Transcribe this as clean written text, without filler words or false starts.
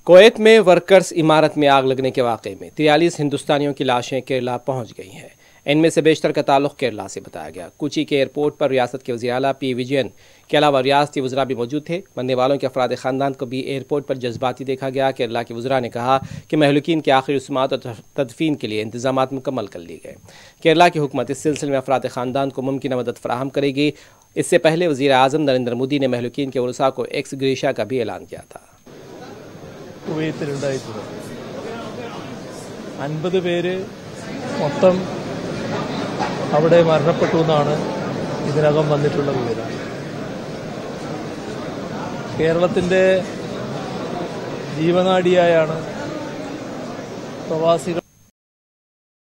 Kuwait में workers इमारत में आग लगने के वाक़े में 43 हिंदुस्तानियों की लाशें केरला पहुंच गई हैं। इनमें से बेशतर का ताल्लुक केरला से बताया गया। कोची के एयरपोर्ट पर रियासत के वज़ीर आला पी विजयन के अलावा रियासती वज़रा भी मौजूद थे। मरने वालों के अफराद ख़ानदान को भी एयरपोर्ट पर जज्बाती देखा गया। केरला के वज़रा ने कहा कि महलूकीन के आखिरी रस्मात और तदफीन के लिए इंतजामात मुकम्मल कर लिए गए। केरला की हुकूमत इस सिलसिले में अफराद ख़ानदान को मुमकिन मदद फराहम करेगी। इससे पहले वज़ीर आज़म नरेंद्र मोदी ने महलूकीन के वरसा को एक्स ग्रेशिया का भी ऐलान किया था। കുവൈത്തിലുണ്ടായിട്ടുള്ളത് 50 പേര് മൊത്തം അവിടെ മരണപ്പെട്ടു എന്നാണ് ഇതിനകം വന്നിട്ടുള്ള വിവരം. കേരളത്തിന്റെ ജീവനാഡിയായാണ് പ്രവാസികൾ